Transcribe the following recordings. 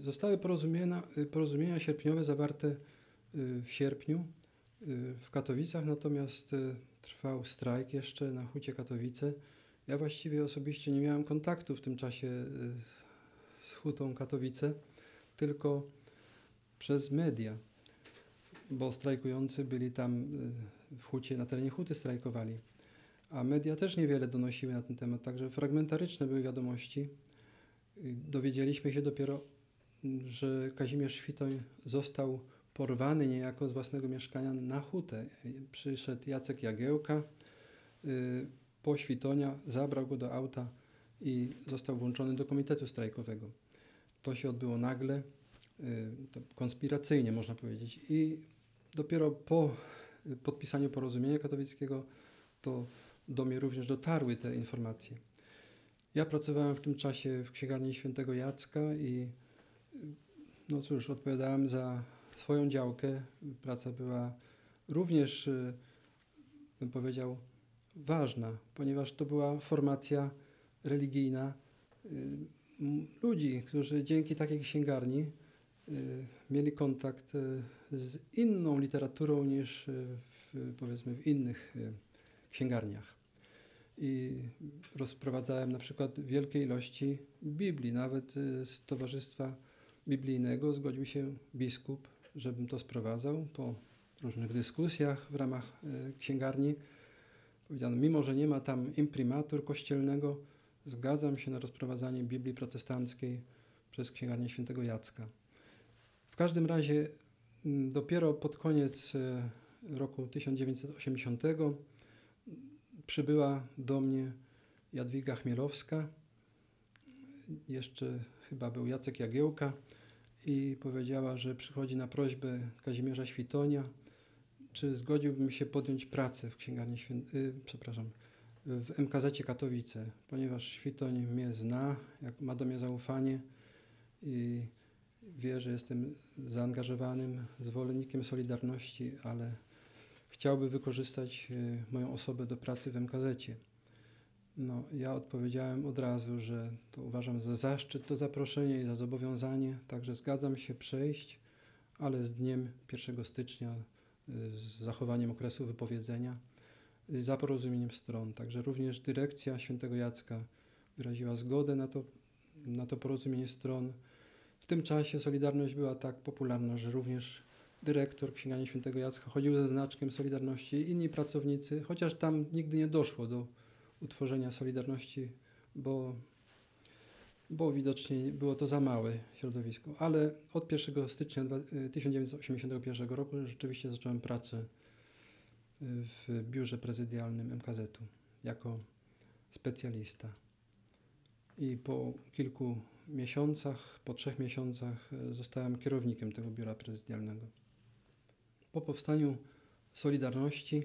Zostały porozumienia sierpniowe zawarte w sierpniu w Katowicach, natomiast trwał strajk jeszcze na Hucie Katowice. Ja właściwie osobiście nie miałem kontaktu w tym czasie z Hutą Katowice, tylko przez media, bo strajkujący byli tam w Hucie, na terenie Huty strajkowali. A media też niewiele donosiły na ten temat, także fragmentaryczne były wiadomości. Dowiedzieliśmy się dopiero, że Kazimierz Świtoń został porwany niejako z własnego mieszkania na Hutę. Przyszedł Jacek Jagiełka po Świtonia, zabrał go do auta i został włączony do komitetu strajkowego. To się odbyło nagle, to konspiracyjnie można powiedzieć. I dopiero po podpisaniu porozumienia katowickiego to do mnie również dotarły te informacje. Ja pracowałem w tym czasie w księgarni Świętego Jacka i no cóż, odpowiadałem za swoją działkę. Praca była również, bym powiedział, ważna, ponieważ to była formacja religijna ludzi, którzy dzięki takiej księgarni mieli kontakt z inną literaturą niż powiedzmy w innych księgarniach. I rozprowadzałem na przykład wielkie ilości Biblii. Nawet z Towarzystwa Biblijnego zgodził się biskup, żebym to sprowadzał po różnych dyskusjach w ramach księgarni. Powiedziano, mimo że nie ma tam imprimatur kościelnego, zgadzam się na rozprowadzanie Biblii protestanckiej przez księgarnię Świętego Jacka. W każdym razie dopiero pod koniec roku 1980 przybyła do mnie Jadwiga Chmielowska, jeszcze chyba był Jacek Jagiełka i powiedziała, że przychodzi na prośbę Kazimierza Świtonia, czy zgodziłbym się podjąć pracę w księgarni w MKZ-cie Katowice, ponieważ Świtoń mnie zna, ma do mnie zaufanie i wie, że jestem zaangażowanym zwolennikiem Solidarności, ale chciałby wykorzystać moją osobę do pracy w MKZ-cie. No, ja odpowiedziałem od razu, że to uważam za zaszczyt, to zaproszenie i za zobowiązanie, także zgadzam się przejść, ale z dniem 1 stycznia z zachowaniem okresu wypowiedzenia, za porozumieniem stron. Także również dyrekcja Świętego Jacka wyraziła zgodę na to porozumienie stron. W tym czasie Solidarność była tak popularna, że również dyrektor księgarni Świętego Jacka chodził ze znaczkiem Solidarności i inni pracownicy, chociaż tam nigdy nie doszło do utworzenia Solidarności, bo widocznie było to za małe środowisko. Ale od 1 stycznia 1981 roku rzeczywiście zacząłem pracę w biurze prezydialnym MKZ-u jako specjalista. I po kilku miesiącach, po 3 miesiącach zostałem kierownikiem tego biura prezydialnego. Po powstaniu Solidarności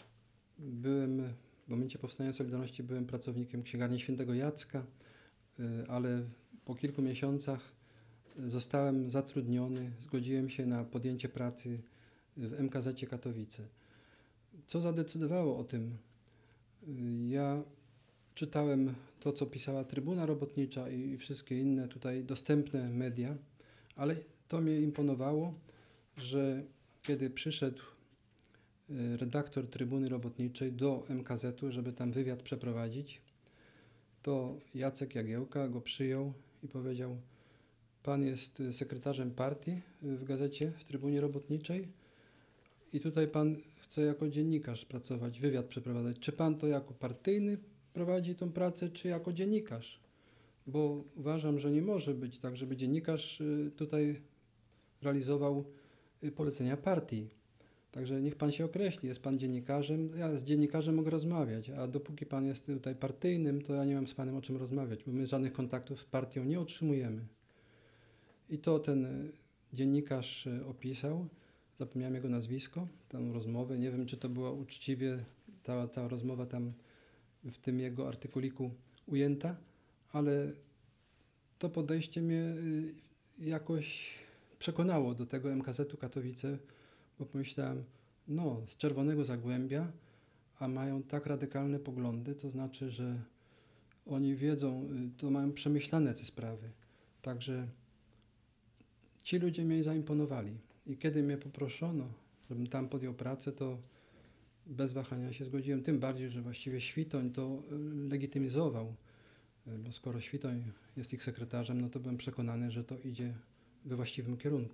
w momencie powstania Solidarności byłem pracownikiem księgarni Świętego Jacka, ale po kilku miesiącach zostałem zatrudniony, zgodziłem się na podjęcie pracy w MKZ-cie Katowice. Co zadecydowało o tym? Ja czytałem to, co pisała Trybuna Robotnicza i wszystkie inne tutaj dostępne media, ale to mnie imponowało, że kiedy przyszedł redaktor Trybuny Robotniczej do MKZ-u, żeby tam wywiad przeprowadzić, to Jacek Jagiełka go przyjął i powiedział: pan jest sekretarzem partii w gazecie, w Trybunie Robotniczej i tutaj pan chce jako dziennikarz pracować, wywiad przeprowadzać. Czy pan to jako partyjny prowadzi tą pracę, czy jako dziennikarz? Bo uważam, że nie może być tak, żeby dziennikarz tutaj realizował polecenia partii. Także niech pan się określi, jest pan dziennikarzem, ja z dziennikarzem mogę rozmawiać, a dopóki pan jest tutaj partyjnym, to ja nie mam z panem o czym rozmawiać, bo my żadnych kontaktów z partią nie otrzymujemy. I to ten dziennikarz opisał, zapomniałem jego nazwisko, tę rozmowę, nie wiem, czy to była uczciwie cała rozmowa tam w tym jego artykuliku ujęta, ale to podejście mnie jakoś przekonało do tego MKZ-u Katowice, bo pomyślałem, no, z Czerwonego Zagłębia, a mają tak radykalne poglądy, to znaczy, że oni wiedzą, to mają przemyślane te sprawy. Także ci ludzie mnie zaimponowali. I kiedy mnie poproszono, żebym tam podjął pracę, to bez wahania się zgodziłem. Tym bardziej, że właściwie Świtoń to legitymizował. Bo skoro Świtoń jest ich sekretarzem, no to byłem przekonany, że to idzie we właściwym kierunku.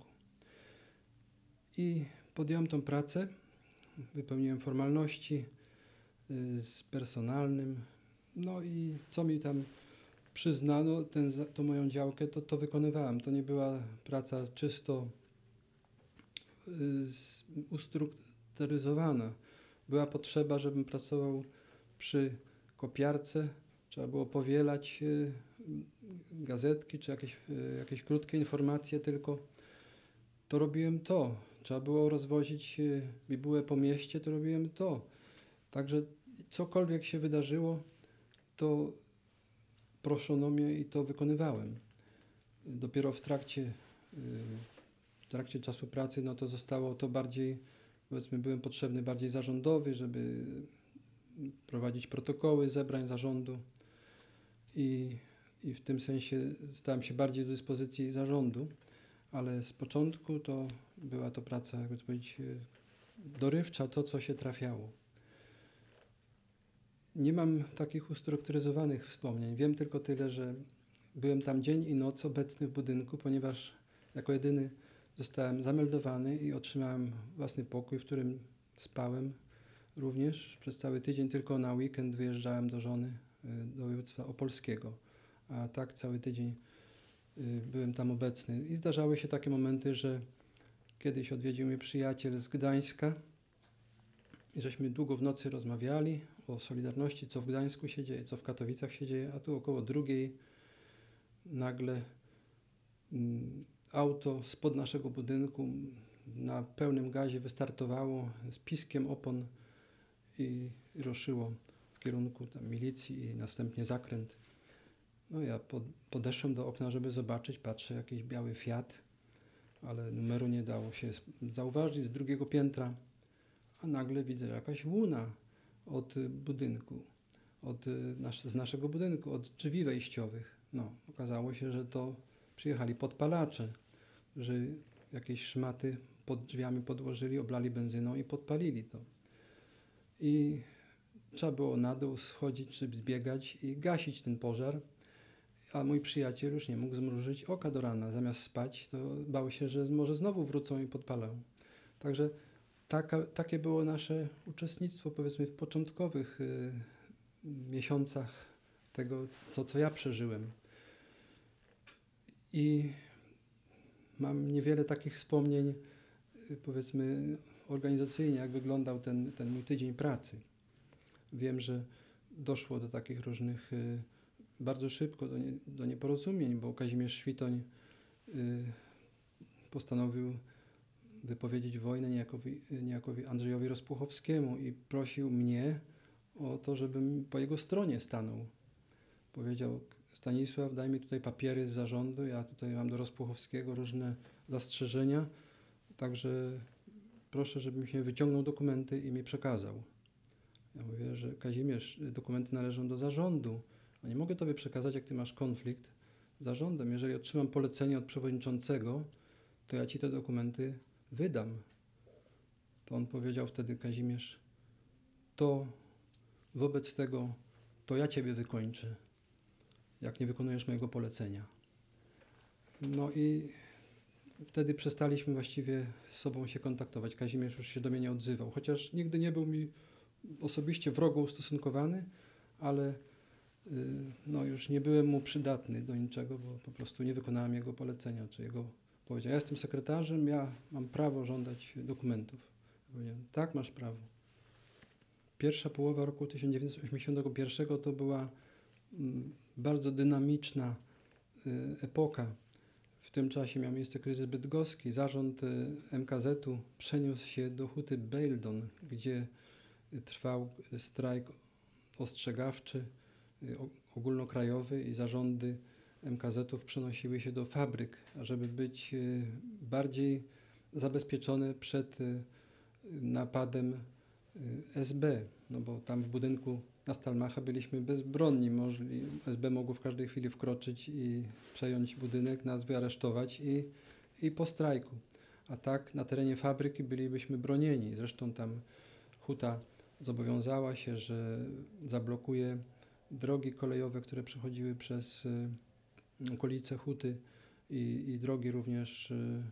I podjąłem tą pracę, wypełniłem formalności z personalnym, no i co mi tam przyznano, tą moją działkę, to wykonywałem. To nie była praca czysto ustrukturyzowana. Była potrzeba, żebym pracował przy kopiarce, trzeba było powielać gazetki czy jakieś krótkie informacje tylko. To robiłem to. Trzeba było rozwozić bibułę po mieście, to robiłem to. Także cokolwiek się wydarzyło, to proszono mnie i to wykonywałem. Dopiero w trakcie czasu pracy, no to zostało to bardziej, powiedzmy, byłem potrzebny bardziej zarządowy, żeby prowadzić protokoły zebrań zarządu i w tym sensie stałem się bardziej do dyspozycji zarządu, ale z początku to była to praca, jakby to powiedzieć, dorywcza, to co się trafiało. Nie mam takich ustrukturyzowanych wspomnień. Wiem tylko tyle, że byłem tam dzień i noc obecny w budynku, ponieważ jako jedyny zostałem zameldowany i otrzymałem własny pokój, w którym spałem również przez cały tydzień. Tylko na weekend wyjeżdżałem do żony, do województwa opolskiego, a tak cały tydzień byłem tam obecny. I zdarzały się takie momenty, że kiedyś odwiedził mnie przyjaciel z Gdańska i żeśmy długo w nocy rozmawiali o Solidarności, co w Gdańsku się dzieje, co w Katowicach się dzieje, a tu około 2:00 nagle auto spod naszego budynku na pełnym gazie wystartowało z piskiem opon i ruszyło w kierunku tam milicji i następnie zakręt. No ja podeszłem do okna, żeby zobaczyć, patrzę, jakiś biały Fiat, ale numeru nie dało się zauważyć z 2. piętra, a nagle widzę jakaś łuna od budynku, z naszego budynku, od drzwi wejściowych. No, okazało się, że to przyjechali podpalacze, że jakieś szmaty pod drzwiami podłożyli, oblali benzyną i podpalili to. I trzeba było na dół schodzić, czy zbiegać i gasić ten pożar, a mój przyjaciel już nie mógł zmrużyć oka do rana. Zamiast spać, to bał się, że może znowu wrócą i podpalą. Także takie było nasze uczestnictwo, powiedzmy, w początkowych miesiącach tego, co ja przeżyłem. I mam niewiele takich wspomnień, powiedzmy, organizacyjnie, jak wyglądał ten mój tydzień pracy. Wiem, że doszło do takich różnych, bardzo szybko do nieporozumień, bo Kazimierz Świtoń postanowił wypowiedzieć wojnę niejakowi Andrzejowi Rozpuchowskiemu i prosił mnie o to, żebym po jego stronie stanął. Powiedział: Stanisław, daj mi tutaj papiery z zarządu, ja tutaj mam do Rozpuchowskiego różne zastrzeżenia, także proszę, żebym się wyciągnął dokumenty i mi przekazał. Ja mówię, że Kazimierz, dokumenty należą do zarządu, a nie mogę tobie przekazać, jak ty masz konflikt z zarządem. Jeżeli otrzymam polecenie od przewodniczącego, to ja ci te dokumenty wydam. To on powiedział wtedy, Kazimierz, to wobec tego to ja ciebie wykończę, jak nie wykonujesz mojego polecenia. No i wtedy przestaliśmy właściwie z sobą się kontaktować. Kazimierz już się do mnie nie odzywał, chociaż nigdy nie był mi osobiście wrogo ustosunkowany, ale no już nie byłem mu przydatny do niczego, bo po prostu nie wykonałem jego polecenia, czy jego powiedział: ja jestem sekretarzem, ja mam prawo żądać dokumentów. Ja powiedziałem: tak, masz prawo. Pierwsza połowa roku 1981 to była bardzo dynamiczna epoka. W tym czasie miał miejsce kryzys bydgoski. Zarząd MKZ-u przeniósł się do huty Beildon, gdzie trwał strajk ostrzegawczy, ogólnokrajowy i zarządy MKZ-ów przenosiły się do fabryk, ażeby być bardziej zabezpieczone przed napadem SB, no bo tam w budynku na Stalmacha byliśmy bezbronni. SB mogło w każdej chwili wkroczyć i przejąć budynek, nas wyaresztować i i po strajku. A tak na terenie fabryki bylibyśmy bronieni. Zresztą tam huta zobowiązała się, że zablokuje drogi kolejowe, które przechodziły przez okolice huty i drogi również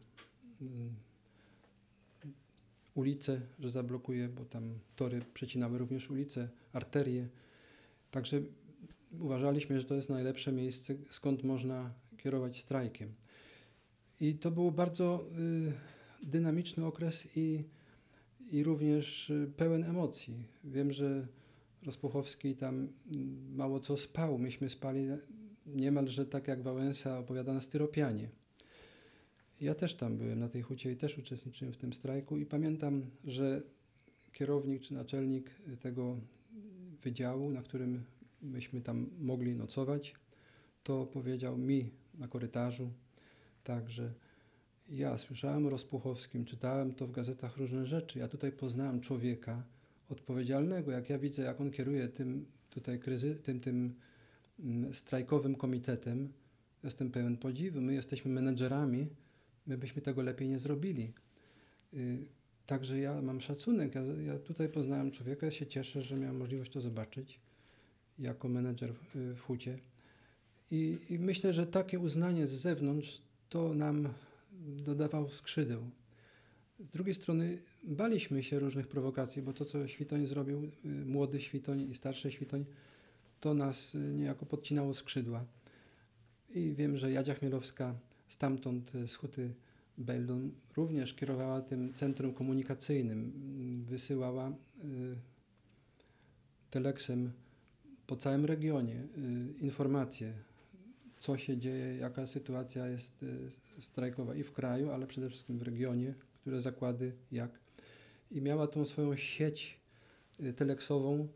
ulice, że zablokuje, bo tam tory przecinały również ulice, arterie. Także uważaliśmy, że to jest najlepsze miejsce, skąd można kierować strajkiem. I to był bardzo dynamiczny okres i również pełen emocji. Wiem, że Rozpuchowski tam mało co spał. Myśmy spali niemalże tak jak Wałęsa opowiada na styropianie. Ja też tam byłem na tej hucie i też uczestniczyłem w tym strajku i pamiętam, że kierownik czy naczelnik tego wydziału, na którym myśmy tam mogli nocować, to powiedział mi na korytarzu, tak, że ja słyszałem o Rozpuchowskim, czytałem to w gazetach różne rzeczy. Ja tutaj poznałem człowieka odpowiedzialnego. Jak ja widzę, jak on kieruje tym tutaj tym strajkowym komitetem, jestem pełen podziwu. My jesteśmy menedżerami, my byśmy tego lepiej nie zrobili. Także ja mam szacunek. Ja tutaj poznałem człowieka, ja się cieszę, że miałem możliwość to zobaczyć jako menedżer w hucie. I myślę, że takie uznanie z zewnątrz to nam dodawał skrzydeł. Z drugiej strony baliśmy się różnych prowokacji, bo to, co Świtoń zrobił, młody Świtoń i starszy Świtoń, to nas niejako podcinało skrzydła. I wiem, że Jadzia Chmielowska stamtąd z huty Beldon również kierowała tym centrum komunikacyjnym, wysyłała teleksem po całym regionie informacje, co się dzieje, jaka sytuacja jest strajkowa i w kraju, ale przede wszystkim w regionie, które zakłady, jak. I miała tą swoją sieć teleksową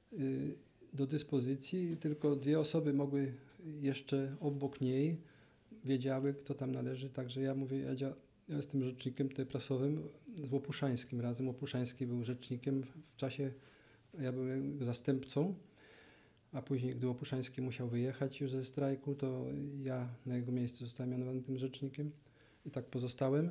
do dyspozycji. Tylko 2 osoby mogły jeszcze obok niej, wiedziały, kto tam należy. Także ja mówię, ja jestem rzecznikiem tutaj prasowym z Łopuszańskim razem. Łopuszański był rzecznikiem w czasie, ja byłem jego zastępcą. A później, gdy Łopuszański musiał wyjechać już ze strajku, to ja na jego miejsce zostałem mianowany tym rzecznikiem i tak pozostałem.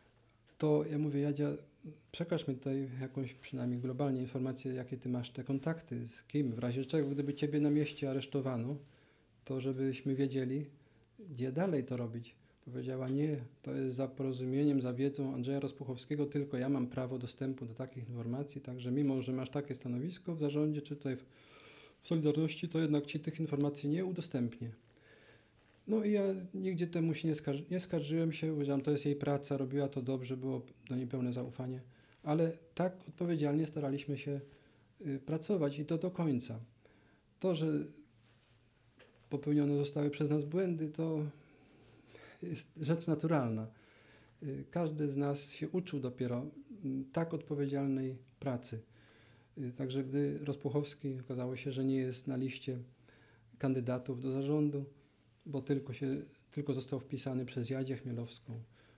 To ja mówię, Jadzia, przekaż mi tutaj jakąś przynajmniej globalnie informację, jakie ty masz te kontakty, z kim, w razie czego, gdyby ciebie na mieście aresztowano, to żebyśmy wiedzieli, gdzie dalej to robić. Powiedziała, nie, to jest za porozumieniem, za wiedzą Andrzeja Rozpuchowskiego, tylko ja mam prawo dostępu do takich informacji, także mimo, że masz takie stanowisko w zarządzie, czy tutaj w Solidarności, to jednak ci tych informacji nie udostępnię. No i ja nigdzie temu się nie skarżyłem się, uważam, to jest jej praca, robiła to dobrze, było do niej pełne zaufanie, ale tak odpowiedzialnie staraliśmy się pracować i to do końca. To, że popełnione zostały przez nas błędy, to jest rzecz naturalna. Każdy z nas się uczył dopiero tak odpowiedzialnej pracy. Także gdy Rozpuchowski okazało się, że nie jest na liście kandydatów do zarządu, bo tylko został wpisany przez Jadzię Chmielowską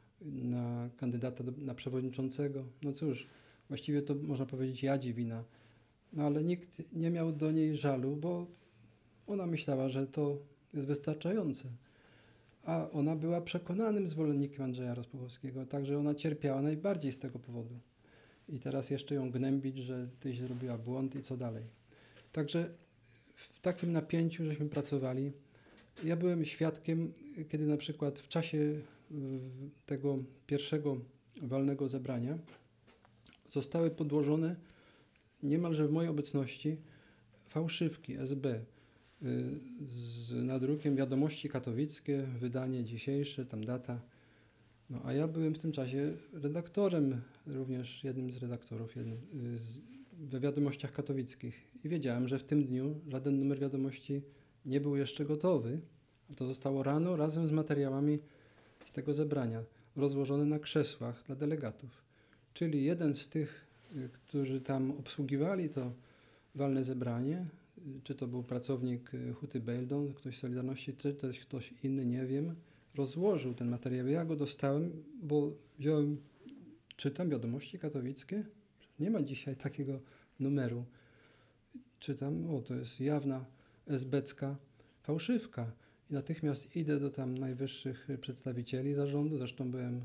na kandydata na przewodniczącego. No cóż, właściwie to można powiedzieć Jadzi wina, no ale nikt nie miał do niej żalu, bo ona myślała, że to jest wystarczające. A ona była przekonanym zwolennikiem Andrzeja Rozpuchowskiego, także ona cierpiała najbardziej z tego powodu. I teraz jeszcze ją gnębić, że tyś zrobiła błąd i co dalej. Także w takim napięciu żeśmy pracowali. Ja byłem świadkiem, kiedy na przykład w czasie tego pierwszego walnego zebrania zostały podłożone niemalże w mojej obecności fałszywki SB z nadrukiem Wiadomości Katowickie, wydanie dzisiejsze, tam data. No, a ja byłem w tym czasie redaktorem, również jednym z redaktorów we Wiadomościach Katowickich i wiedziałem, że w tym dniu żaden numer wiadomości nie był jeszcze gotowy. A to zostało rano razem z materiałami z tego zebrania rozłożone na krzesłach dla delegatów. Czyli jeden z tych, którzy tam obsługiwali to walne zebranie, czy to był pracownik huty Beldon, ktoś z Solidarności, czy też ktoś inny, nie wiem, rozłożył ten materiał. Ja go dostałem, bo czytam Wiadomości Katowickie. Nie ma dzisiaj takiego numeru. Czytam, to jest jawna esbecka fałszywka. i natychmiast idę do tam najwyższych przedstawicieli zarządu, zresztą byłem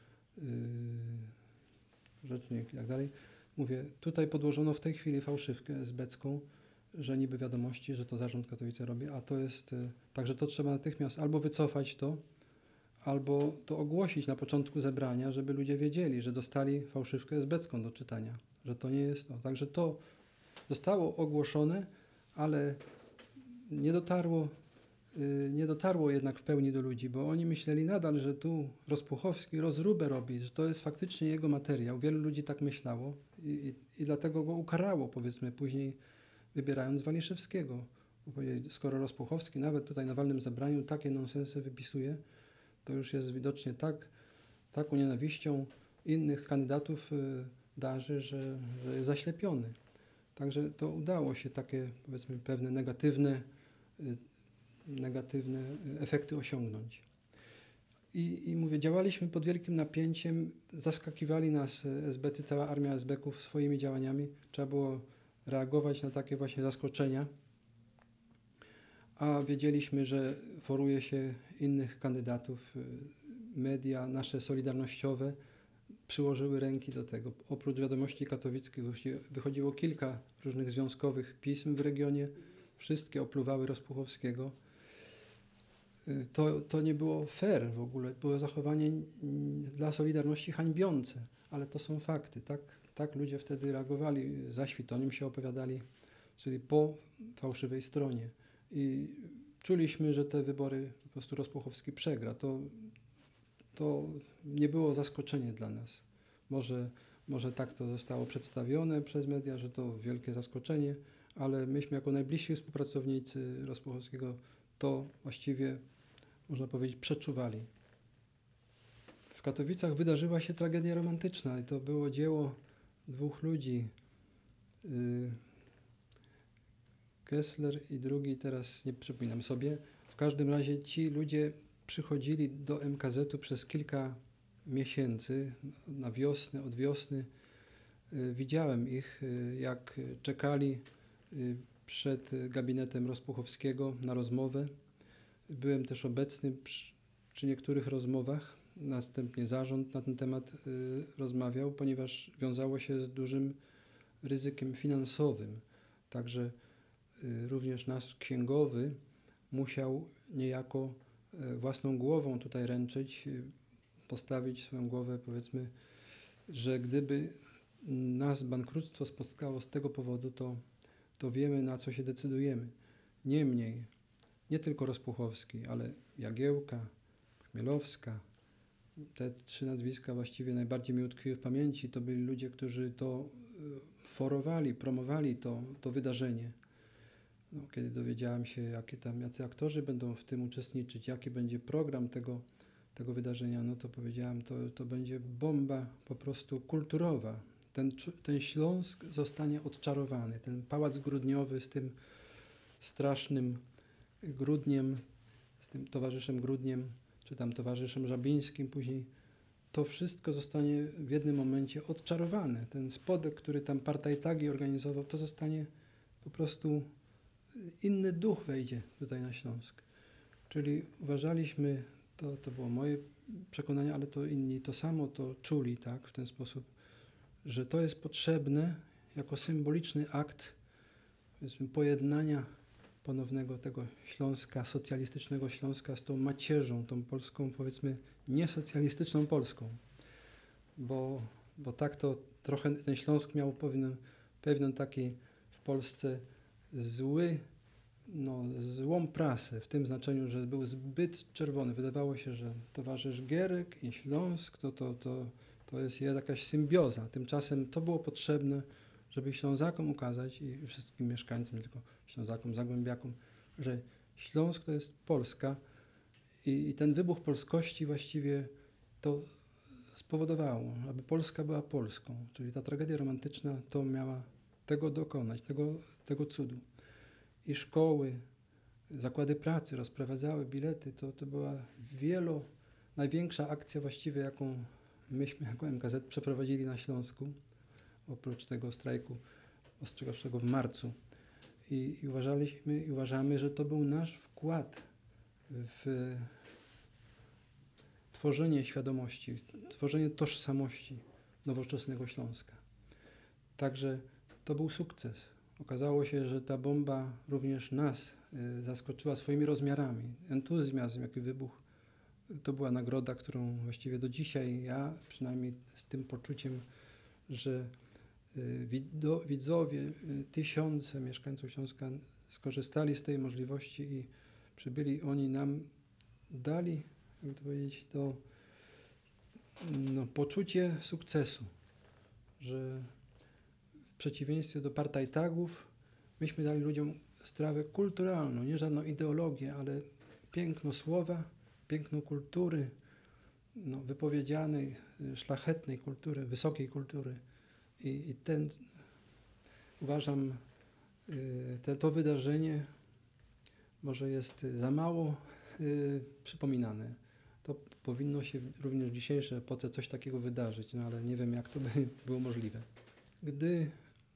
rzecznik i tak dalej. Mówię, tutaj podłożono w tej chwili fałszywkę esbecką, że niby wiadomości, że to Zarząd Katowice robi, a to jest, także to trzeba natychmiast albo wycofać to, albo to ogłosić na początku zebrania, żeby ludzie wiedzieli, że dostali fałszywkę esbecką do czytania, że to nie jest to. Także to zostało ogłoszone, ale nie dotarło jednak w pełni do ludzi, bo oni myśleli nadal, że tu Rospuchowski rozróbę robi, że to jest faktycznie jego materiał. Wielu ludzi tak myślało i dlatego go ukarało, powiedzmy, później wybierając Waliszewskiego. Bo powiedzieli, skoro Rospuchowski nawet tutaj na walnym zebraniu takie nonsensy wypisuje, to już jest widocznie taką nienawiścią innych kandydatów darzy, że jest zaślepiony. Także to udało się takie, powiedzmy, pewne negatywne efekty osiągnąć. I mówię, działaliśmy pod wielkim napięciem, zaskakiwali nas esbety, cała armia esbeków swoimi działaniami. Trzeba było reagować na takie właśnie zaskoczenia, a wiedzieliśmy, że foruje się innych kandydatów. Media nasze solidarnościowe przyłożyły ręki do tego. Oprócz Wiadomości Katowickich wychodziło kilka różnych związkowych pism w regionie. Wszystkie opluwały Rospuchowskiego. To nie było fair w ogóle. Było zachowanie dla Solidarności hańbiące, ale to są fakty. Tak ludzie wtedy reagowali. Za Świtoniem się opowiadali, czyli po fałszywej stronie. I czuliśmy, że te wybory po prostu Rospuchowski przegra. To nie było zaskoczenie dla nas. Może tak to zostało przedstawione przez media, że to wielkie zaskoczenie, ale myśmy jako najbliżsi współpracownicy Rospuchowskiego to właściwie, można powiedzieć, przeczuwali. W Katowicach wydarzyła się tragedia romantyczna i to było dzieło dwóch ludzi. Kessler i drugi, teraz nie przypominam sobie. W każdym razie ci ludzie przychodzili do MKZ-u przez kilka miesięcy, na wiosnę, od wiosny. Widziałem ich, jak czekali przed gabinetem Rospuchowskiego na rozmowę. Byłem też obecny przy niektórych rozmowach. Następnie zarząd na ten temat rozmawiał, ponieważ wiązało się z dużym ryzykiem finansowym. Także również nasz księgowy musiał niejako własną głową tutaj ręczyć, postawić swoją głowę, powiedzmy, że gdyby nas bankructwo spotkało z tego powodu, to wiemy, na co się decydujemy. Niemniej, nie tylko Rospuchowski, ale Jagiełka, Chmielowska, te trzy nazwiska właściwie najbardziej mi utkwiły w pamięci, to byli ludzie, którzy to forowali, promowali to wydarzenie. No, kiedy dowiedziałem się, jacy aktorzy będą w tym uczestniczyć, jaki będzie program tego wydarzenia, no to powiedziałem, to będzie bomba po prostu kulturowa. Ten Śląsk zostanie odczarowany. Ten Pałac Grudniowy z tym strasznym Grudniem, z tym towarzyszem Grudniem, czy tam towarzyszem Żabińskim później, to wszystko zostanie w jednym momencie odczarowane. Ten spodek, który tam partajtagi organizował, to zostanie po prostu, inny duch wejdzie tutaj na Śląsk. Czyli uważaliśmy, to było moje przekonanie, ale to inni to samo to czuli, tak, w ten sposób, że to jest potrzebne jako symboliczny akt, powiedzmy, pojednania ponownego tego Śląska, socjalistycznego Śląska z tą macierzą, tą polską, powiedzmy, niesocjalistyczną Polską. Bo tak to trochę ten Śląsk miał pewien taki w Polsce złą prasę, w tym znaczeniu, że był zbyt czerwony. Wydawało się, że towarzysz Gierek i Śląsk to jest jakaś symbioza. Tymczasem to było potrzebne, żeby Ślązakom ukazać i wszystkim mieszkańcom, nie tylko Ślązakom, Zagłębiakom, że Śląsk to jest Polska i ten wybuch polskości właściwie to spowodowało, aby Polska była Polską. Czyli ta tragedia romantyczna to miała tego dokonać, tego cudu. I szkoły, zakłady pracy rozprowadzały bilety. To była największa akcja właściwie, jaką myśmy jako MKZ przeprowadzili na Śląsku, oprócz tego strajku ostrzegawczego w marcu. I uważamy, że to był nasz wkład w tworzenie świadomości, tworzenie tożsamości nowoczesnego Śląska. Także to był sukces. Okazało się, że ta bomba również nas zaskoczyła swoimi rozmiarami. Entuzjazm, jaki wybuchł, to była nagroda, którą właściwie do dzisiaj ja, przynajmniej z tym poczuciem, że widzowie, tysiące mieszkańców Śląska skorzystali z tej możliwości i przybyli, oni nam dali, jak to powiedzieć, to poczucie sukcesu, że w przeciwieństwie do partajtagów myśmy dali ludziom strawę kulturalną, nie żadną ideologię, ale piękno słowa, piękno kultury, wypowiedzianej, szlachetnej kultury, wysokiej kultury. I uważam, to wydarzenie może jest za mało przypominane. To powinno się również w dzisiejszej epoce coś takiego wydarzyć, ale nie wiem, jak to by było możliwe. Gdy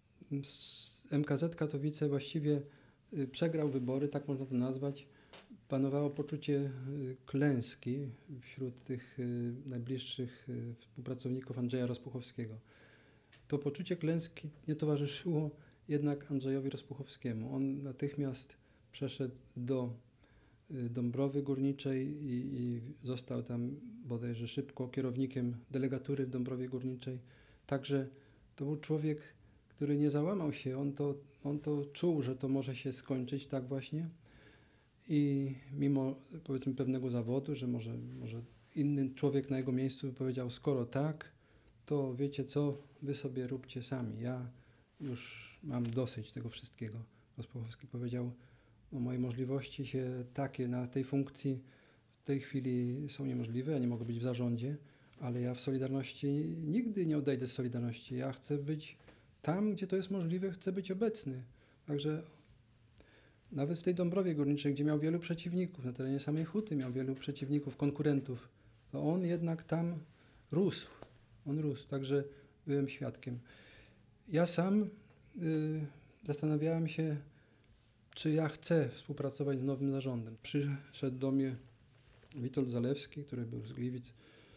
MKZ Katowice właściwie przegrał wybory, tak można to nazwać, panowało poczucie klęski wśród tych najbliższych współpracowników Andrzeja Rozpuchowskiego. To poczucie klęski nie towarzyszyło jednak Andrzejowi Rozpuchowskiemu. On natychmiast przeszedł do Dąbrowy Górniczej i został tam bodajże szybko kierownikiem delegatury w Dąbrowie Górniczej. Także to był człowiek, który nie załamał się. On to czuł, że to może się skończyć tak właśnie. I mimo, powiedzmy, pewnego zawodu, że może inny człowiek na jego miejscu by powiedział, skoro tak, to wiecie co, wy sobie róbcie sami. Ja już mam dosyć tego wszystkiego. Rozpuchowski powiedział, moje możliwości się takie na tej funkcji w tej chwili są niemożliwe, ja nie mogę być w zarządzie, ale ja w Solidarności nigdy nie odejdę z Solidarności. Ja chcę być tam, gdzie to jest możliwe, chcę być obecny. Także nawet w tej Dąbrowie Górniczej, gdzie miał wielu przeciwników, na terenie samej Huty miał wielu przeciwników, konkurentów, to on jednak tam rósł. On rósł, także byłem świadkiem. Ja sam zastanawiałem się, czy ja chcę współpracować z nowym zarządem. Przyszedł do mnie Witold Zalewski, który był z Gliwic,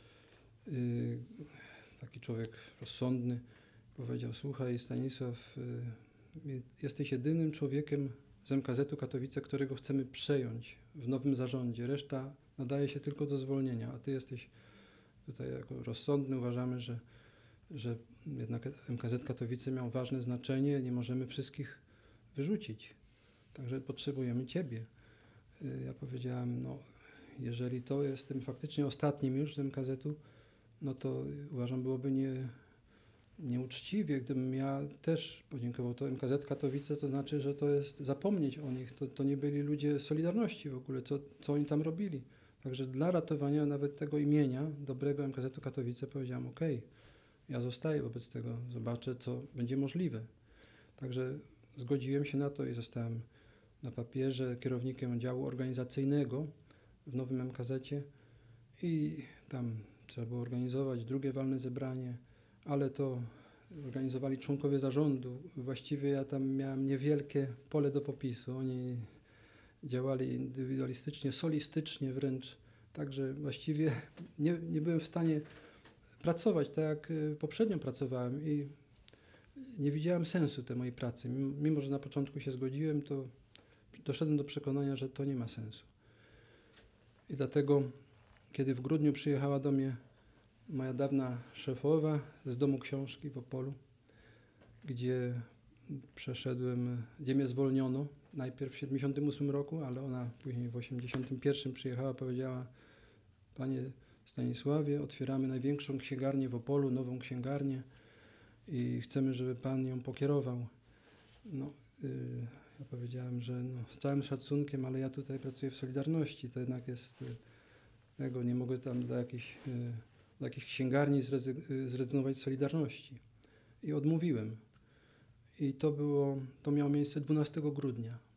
taki człowiek rozsądny, powiedział, słuchaj Stanisław, jesteś jedynym człowiekiem z MKZ-u Katowice, którego chcemy przejąć w nowym zarządzie. Reszta nadaje się tylko do zwolnienia, a ty jesteś tutaj jako rozsądny. Uważamy, że jednak MKZ Katowice miał ważne znaczenie, nie możemy wszystkich wyrzucić. Także potrzebujemy ciebie. Ja powiedziałem, jeżeli to jestem faktycznie ostatnim już z MKZ-u, no to uważam, byłoby nieuczciwie, gdybym ja też podziękował. To MKZ Katowice, to znaczy, że to jest zapomnieć o nich. To nie byli ludzie Solidarności w ogóle, co oni tam robili. Także dla ratowania nawet tego imienia dobrego MKZ-u Katowice powiedziałem, ja zostaję wobec tego, zobaczę, co będzie możliwe. Także zgodziłem się na to i zostałem na papierze kierownikiem działu organizacyjnego w nowym MKZ-cie i tam trzeba było organizować drugie walne zebranie, ale to organizowali członkowie zarządu. Właściwie ja tam miałem niewielkie pole do popisu. Oni działali indywidualistycznie, solistycznie wręcz. Także właściwie nie byłem w stanie pracować tak, jak poprzednio pracowałem i nie widziałem sensu tej mojej pracy. Mimo że na początku się zgodziłem, to doszedłem do przekonania, że to nie ma sensu. I dlatego, kiedy w grudniu przyjechała do mnie moja dawna szefowa z Domu Książki w Opolu, gdzie mnie zwolniono, najpierw w 1978 roku, ale ona później w 1981 przyjechała, powiedziała, panie Stanisławie, otwieramy największą księgarnię w Opolu, nową księgarnię i chcemy, żeby pan ją pokierował. Ja powiedziałem, że z całym szacunkiem, ale ja tutaj pracuję w Solidarności, to jednak jest tego, nie mogę tam do jakiejś księgarni zrezygnować z Solidarności. I odmówiłem. I to miało miejsce 12 grudnia.